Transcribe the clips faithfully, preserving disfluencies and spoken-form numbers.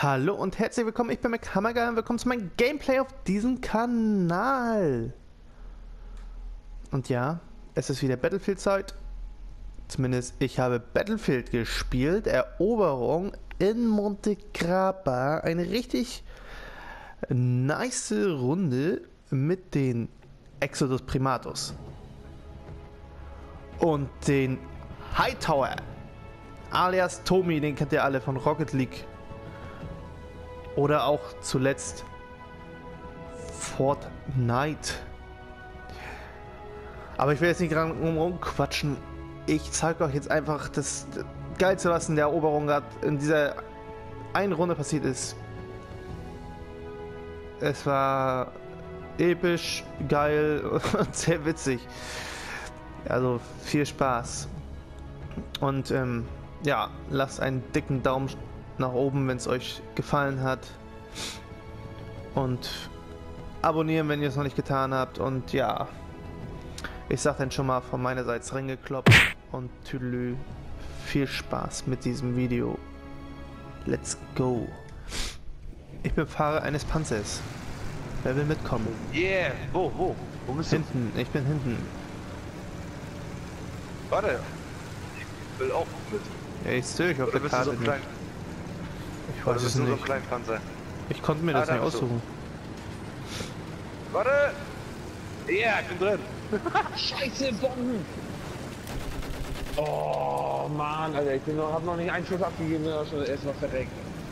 Hallo und herzlich willkommen, ich bin McHammerGuy und willkommen zu meinem Gameplay auf diesem Kanal. Und ja, es ist wieder Battlefield-Zeit. Zumindest ich habe Battlefield gespielt. Eroberung in Monte Grappa. Eine richtig nice Runde mit den Exodus Primatus. Und den Hightower. Alias Tommy, den kennt ihr alle von Rocket League. Oder auch zuletzt Fortnite. Aber ich will jetzt nicht dran rumquatschen. Ich zeige euch jetzt einfach das Geilste, was in der Eroberung gerade in dieser einen Runde passiert ist. Es war episch, geil und sehr witzig. Also viel Spaß. Und ähm, ja, lasst einen dicken Daumen nach oben, wenn es euch gefallen hat. Und abonnieren, wenn ihr es noch nicht getan habt. Und ja, ich sag dann schon mal von meiner Seite reingekloppt und tüdelü, viel Spaß mit diesem Video. Let's go. Ich bin Fahrer eines Panzers. Wer will mitkommen? Yeah! Wo, wo? Wo bist du? Hinten, ich bin hinten. Warte! Ich will auch mit. Ja, ich sehe euch auf Oder der bist du Karte so ein nicht. klein, Ich oder weiß es bist du so ein nicht. kleiner Panzer? Ich konnte mir Ah, das da nicht bist du. aussuchen. Warte! Ja, yeah, ich bin drin. Scheiße, Bomben! Oh Mann, Alter, ich bin noch, hab noch nicht einen Schuss abgegeben, sondern schon erstmal verreckt.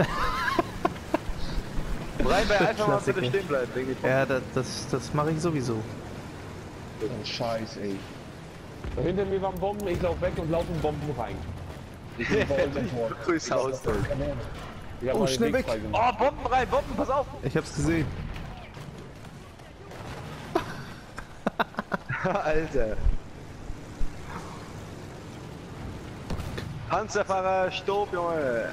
Rein bei einfach mal Klassiker. bitte stehen bleiben, wegen die Ja, das, das, das mache ich sowieso. Oh, Scheiß, ey. Da hinter mir waren Bomben, ich lauf weg und laufe in Bomben rein. Ich bin voll davor. Durchs Haus. Ich hab Oh, mal den schnell Weg weg. freigemacht. Oh, Bomben rein, Bomben, pass auf! Ich hab's gesehen. Alter. Panzerfahrer, stopp, Junge!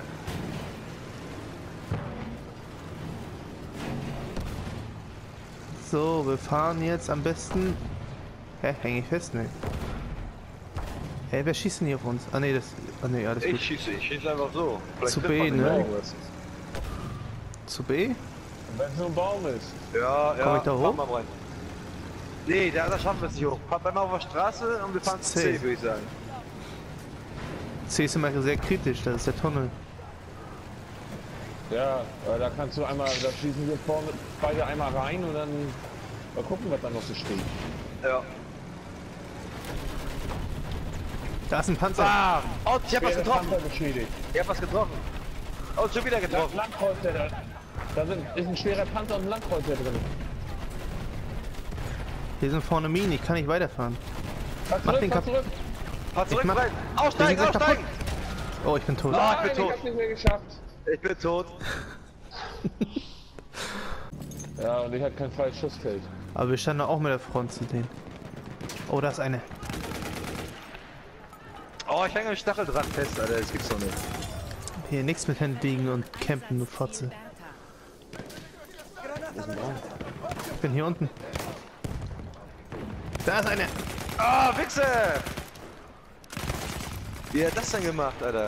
So, wir fahren jetzt am besten. Hä, häng ich fest? Ne. Hä, wer schießt denn hier auf uns? Ah ne, das. Ah ne, alles Ich gut. schieße, ich schieße einfach so. Vielleicht Zu trifft B, man ne? irgendwas. Zu B? Wenn so ein Baum ist. Ja, ja. Komm ich da hoch? Fahr mal rein. Nee, da, da schaffen wir es nicht hoch. Fahrt einmal auf der Straße und wir fahren zu C. C, würde ich sagen. C ist immer sehr kritisch, das ist der Tunnel. Ja, äh, da kannst du einmal, da schießen wir vorne beide einmal rein und dann mal gucken, was da noch so steht. Ja. Da ist ein Panzer. Bam! Oh, ich hab was Schwere getroffen! Panzer beschädigt. Ich hab was getroffen! Oh, schon wieder Ja, getroffen! Landkreuzer, da, da sind, ist ein schwerer Panzer und ein Landkreuzer drin. Hier sind vorne Minen, ich kann nicht weiterfahren. Fahr Mach zurück, den fahr Kap- zurück! Fahr zurück, Ich mach- rein! Wir Aussteigen, sind gleich aussteigen! Oh, ich bin tot. Ah, ich bin Nein, tot. ich hab's nicht mehr geschafft. Ich bin tot. Ja, und ich hatte kein freies Schussfeld. Aber wir standen auch mit der Front zu denen. Oh, da ist eine. Oh, ich hänge am Stacheldraht fest, Alter, das gibt's doch nicht. Hier nichts mit Händen liegen und campen, du Fotze. Ich bin hier unten. Da ist eine. Ah, Wichse! Wie hat das denn gemacht, Alter?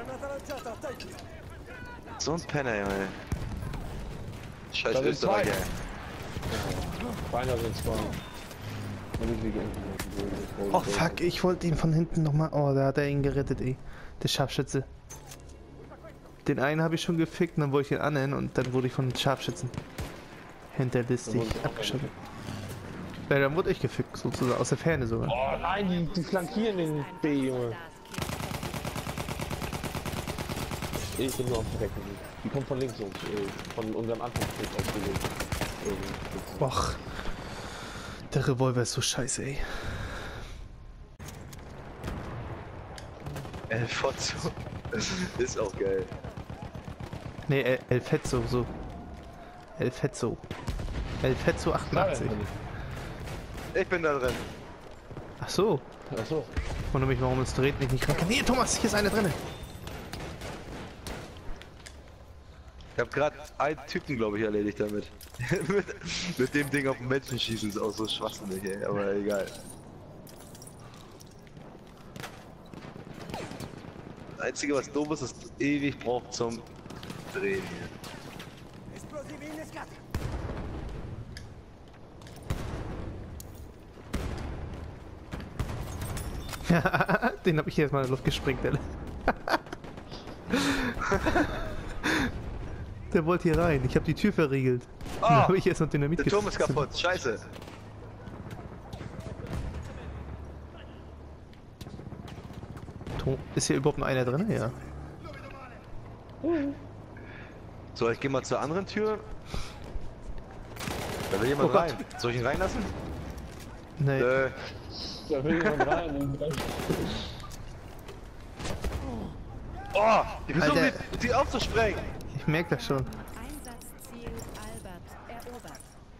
So ein Penner, Junge. Scheiß Da sind Österreicher. zwei. Beinahe sind zwei. Und ich liege irgendwo. Oh fuck, ich wollte ihn von hinten nochmal. Oh, da hat er ihn gerettet, ey. Der Scharfschütze. Den einen habe ich schon gefickt und dann wollte ich den anderen und dann wurde ich von den Scharfschützen hinterlistig abgeschottet. Ja, dann wurde ich gefickt, sozusagen, aus der Ferne sogar. Oh nein, die, die flankieren den B, Junge. Ich bin nur auf Decken. Die kommt von links uns, äh, von unserem Anfangskrieg ausgelegt. Äh, Och. Der Revolver ist so scheiße, ey. El Fotzo. Ist auch geil. Ne, El, El Fetzo, so. El Fetzo. El Fetzo achtundachtzig. Ich bin da drin. Ach so. Achso. Ich wundere mich, warum es dreht nicht nicht rein kann. Nee, Thomas, hier ist einer drin. Ich hab grad einen Typen, glaube ich, erledigt damit. mit, mit dem Ding auf den Menschen schießen ist auch so schwachsinnig, ey. Aber egal. Das Einzige, was doof ist, ist, dass es ewig braucht zum drehen Ja, den habe ich jetzt mal in die Luft gesprengt, Alter. Der wollte hier rein. Ich habe die Tür verriegelt. Oh, Dann habe ich jetzt noch Dynamit der Turm ist gezündet. kaputt, scheiße. Turm- Ist hier überhaupt noch einer drin? Ja. So, ich geh mal zur anderen Tür. Da will jemand Oh Gott. rein. Soll ich ihn reinlassen? Nee. Äh, Da will jemand rein. und dann- oh, die versuchen Alter. die, die aufzusprengen. Ich merke das schon. Einsatzziel Albert erobert.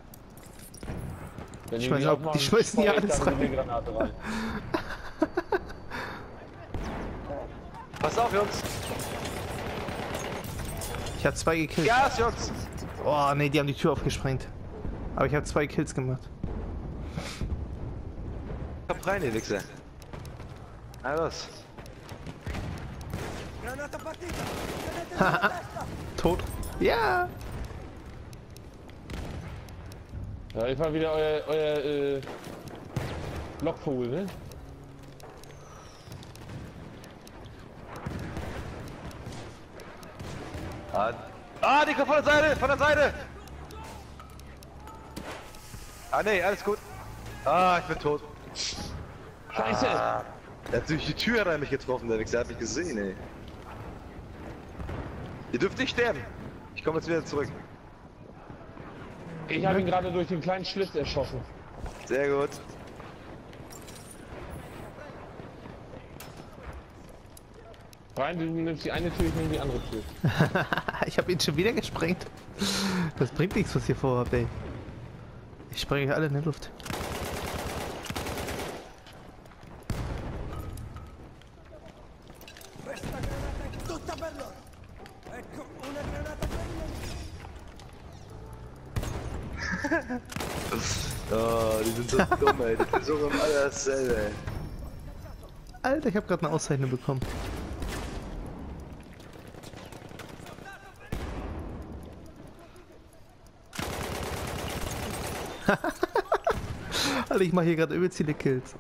Wenn Ich die weiß mich auch, aufmachen, die schmeißen hier feuer ich alles dann eine rein. Granate rein. Pass auf, Jungs. Ich habe zwei gekillt. Gas, Jungs. Oh nee, die haben die Tür aufgesprengt. Aber ich habe zwei Kills gemacht. Komm rein, ihr Wichser. Na los. Tot. Ja. Ja, ich war wieder euer, euer äh, Lockvogel, ne? Ah, ah, die kommt von der Seite, von der Seite. Ah, nee, alles gut. Ah, ich bin tot. Scheiße! Ah, der hat durch die Tür hat er mich getroffen, der Wichser hat mich gesehen, ey. Ihr dürft nicht sterben. Ich komme jetzt wieder zurück. Ich habe ihn gerade durch den kleinen Schlitz erschossen. Sehr gut. Rein, du nimmst die eine Tür, ich nehme die andere Tür. Ich habe ihn schon wieder gesprengt. Das bringt nichts, was ihr vorhabt, ey. Ich sprenge euch alle in die Luft. Oh, die sind so dumm, ey. Die versuchen alle dasselbe, ey. Alter, ich habe gerade eine Auszeichnung bekommen. Alter, ich mache hier gerade übelst viele Kills.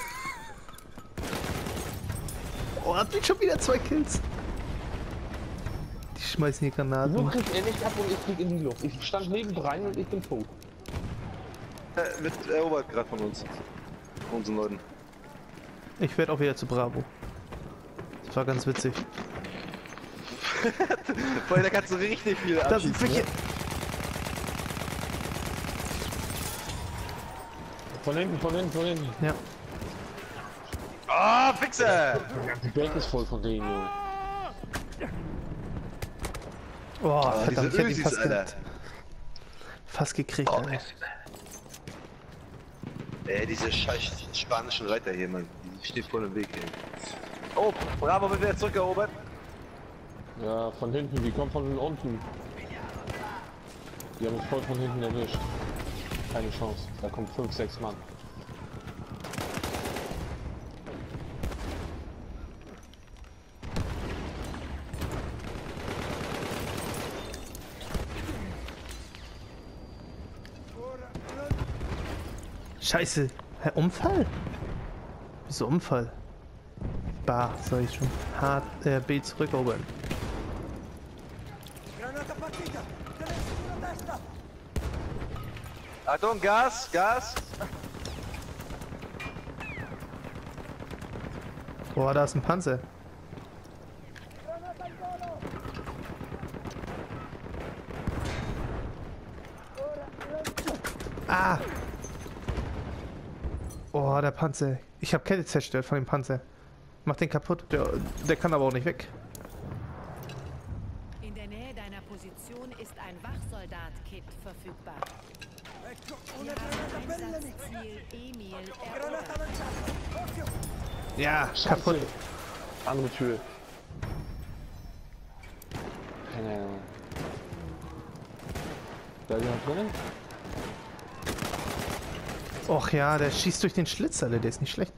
Oh, hat mich schon wieder zwei Kills. Die schmeißen hier Granaten. So kriegt er nicht ab und ich flieg in die Luft. Ich stand neben rein und ich bin tot. Äh, wird erobert gerade von uns. Von unseren Leuten. Ich werde auch wieder zu Bravo. Das war ganz witzig. Vorher, da kannst du richtig viel Das abschießen, ist wirklich. ne? Von hinten, von hinten, von hinten. Ja. Ah, Fixer! Die Welt ist voll von denen, Junge. Oh, Ah, verdammt, ich diese hab ihn Ösis, fast, Alter. ge fast gekriegt, Oh, Alter. ey, diese scheiß spanischen Reiter hier, Mann. Die stehen voll im Weg, ey. Oh, Bravo wird wieder zurückerobert. Ja, von hinten, die kommen von unten. Die haben uns voll von hinten erwischt. Keine Chance. Da kommen fünf, sechs Mann. Scheiße. Hä, Unfall? Wieso Unfall? Bah, sag ich schon. H, äh, B zurückerobern. Achtung, Gas, Gas. Boah, da ist ein Panzer. Ah! Oh, der Panzer. Ich habe Kette zerstört von dem Panzer. Mach den kaputt. Der, der kann aber auch nicht weg. In der Nähe deiner Position ist ein Wachsoldat-Kit verfügbar. Wir haben Einsatzziel Emil erobert. Ja, kaputt. Andere Tür. Keine Ahnung. Da ist jemand drinnen? Och ja, der schießt durch den Schlitz, Alter. Der ist nicht schlecht.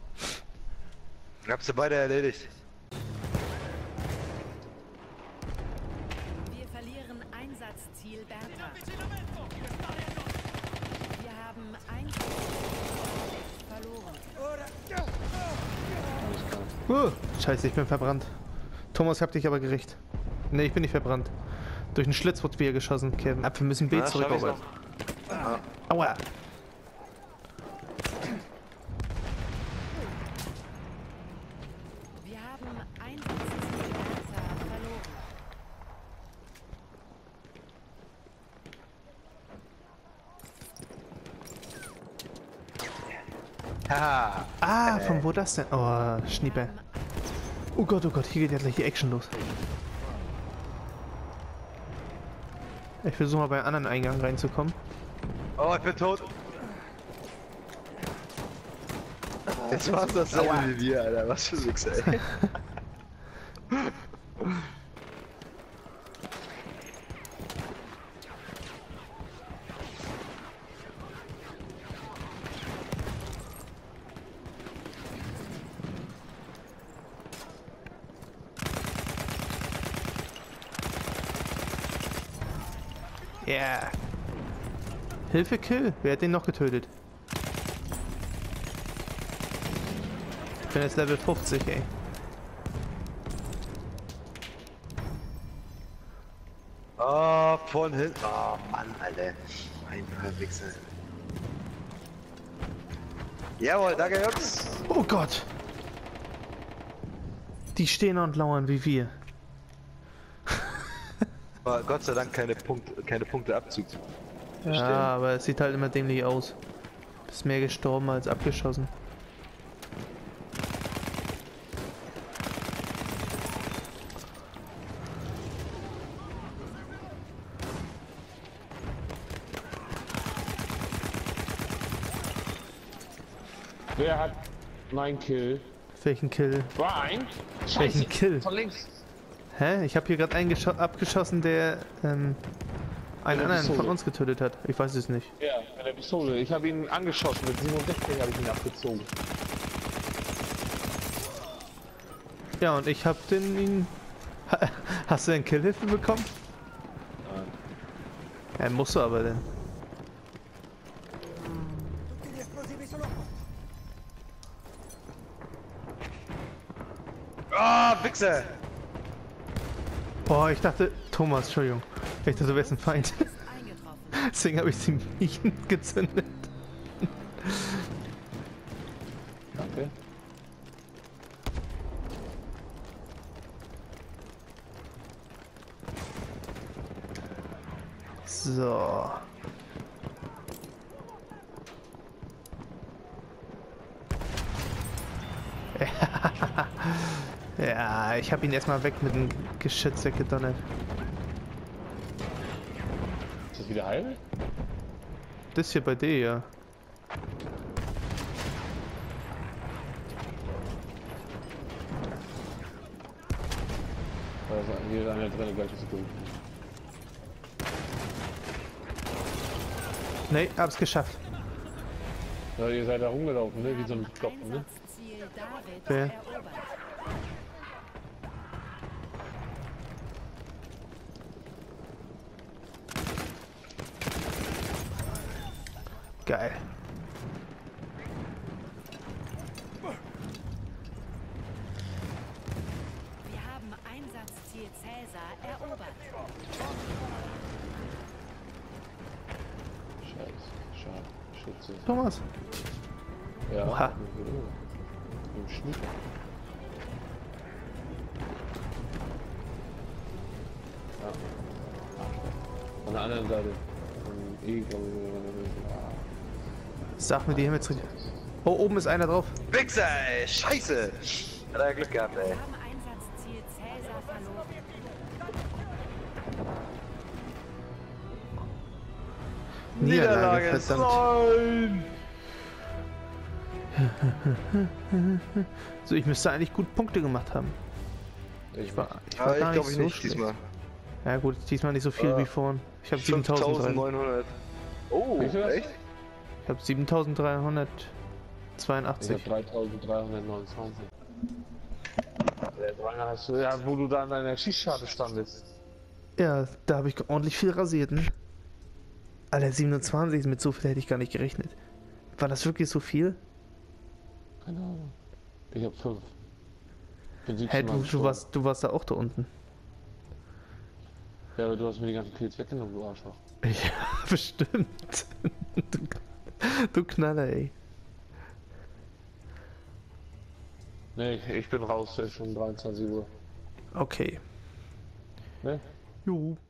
Hab's du beide erledigt. Uh, scheiße, ich bin verbrannt. Thomas, hab dich aber gerichtet. Ne, ich bin nicht verbrannt. Durch einen Schlitz wurde wieder geschossen, Kevin. Ab, wir müssen B Na, zurück. schaff ich's Aber. noch. Ah. Aua. Wir haben Einsatzziel Delta verloren. Haha. Ah, von wo das denn? Oh, Schniepe. Oh Gott, oh Gott, hier geht ja gleich die Action los. Ich versuche mal bei einem anderen Eingang reinzukommen. Oh, ich bin tot. Jetzt war's dasselbe wie wir, Alter. Was für Wichser, ey. Ja. Yeah. Hilfe, Kill. Wer hat den noch getötet? Ich bin jetzt Level fünfzig, ey. Oh, von hinten. Oh, Mann, Alter. Ein paar Wichser. Jawohl, danke, Jungs. Oh Gott. Die stehen und lauern wie wir. Aber Gott sei Dank keine Punkte, keine Punkte Abzug. Ja, aber es sieht halt immer dämlich aus. Bist mehr gestorben als abgeschossen. Wer hat mein Kill? Welchen Kill? Brian? Welchen Kill? Von links. Hä? Ich habe hier gerade einen abgeschossen, der ähm, einen Eine anderen Pistole. von uns getötet hat. Ich weiß es nicht. Ja, mit der Pistole. Ich habe ihn angeschossen. Mit siebenundsechzig habe ich ihn abgezogen. Ja, und ich habe den ihn. Ha- Hast du denn Killhilfe bekommen? Nein. Ja, musst du aber denn. Ah, oh, Wichser! Boah, ich dachte. Thomas, Entschuldigung. Ich dachte, du wärst ein Feind. Eingetroffen. Deswegen habe ich die Minen gezündet. Danke. So. Ja, ich habe ihn erstmal weg mit dem Geschütz weggedonnert. Ist das wieder heil? Das hier bei dir, ja. Also, hier ist einer drin, gleich ist gut. Nee, hab's geschafft. Ja, ihr seid da rumgelaufen, ne? Wie so ein Klopfen, ne? Einsatzziel David Wer? erobert. Geil. Wir haben Einsatzziel Cäsar erobert. Scheiße, schade, Schütze. Thomas. Ja, Oha. im Schnitt. Ja. Von der anderen Seite. Von E, glaube ich. Sag mir, die haben jetzt. Oh, oben ist einer drauf. Wichser, ey! Scheiße! Hat er Glück gehabt, ey. Wir haben Einsatzziel Cäsar verloren. Niederlage, verdammt. Nein! So, ich müsste eigentlich gut Punkte gemacht haben. Ich War, ich war Aber gar ich glaube nicht ich so nicht schlecht. diesmal. Ja gut, diesmal nicht so viel Äh, wie vorhin. Ich habe siebentausenddreihundert. fünftausendneunhundert. Oh, Wie viel hast du? echt? Ich habe Ich siebentausenddreihundertzweiundachtzig. habe dreitausenddreihundertneunundzwanzig. Der Dranger hast du, ja, wo du da an deiner Schießscharte standest. Ja, da habe ich ordentlich viel rasiert, ne? Alter, siebenundzwanzig, mit so viel hätte ich gar nicht gerechnet. War das wirklich so viel? Keine Ahnung. Ich hab fünf. Bin Hä, du, du, warst, du warst da auch da unten. Ja, aber du hast mir die ganzen Kills weggenommen, du Arschloch. Ja, bestimmt. Du, du Knaller, ey. Nee, ich, ich bin raus, es ist schon dreiundzwanzig Uhr. Okay. Ne? Jo.